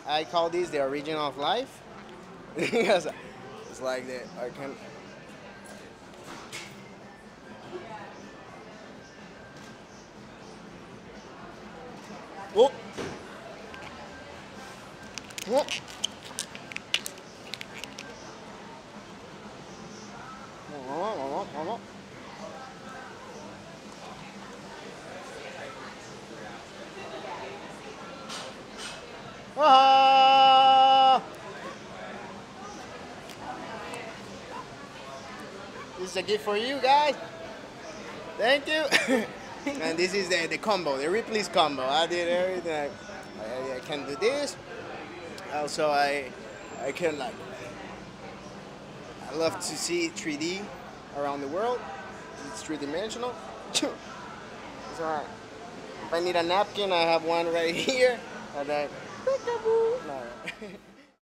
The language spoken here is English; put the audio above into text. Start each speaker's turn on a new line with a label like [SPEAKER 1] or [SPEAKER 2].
[SPEAKER 1] I call this the origin of life because it's like that. I can. Whoop. Whoop. Ah! This is a gift for you guys. Thank you. And this is the combo, the Ripley's combo. I did everything. I can do this. Also, I can like. I love to see 3D around the world. It's three-dimensional. So if I need a napkin, I have one right here. And then, peekaboo.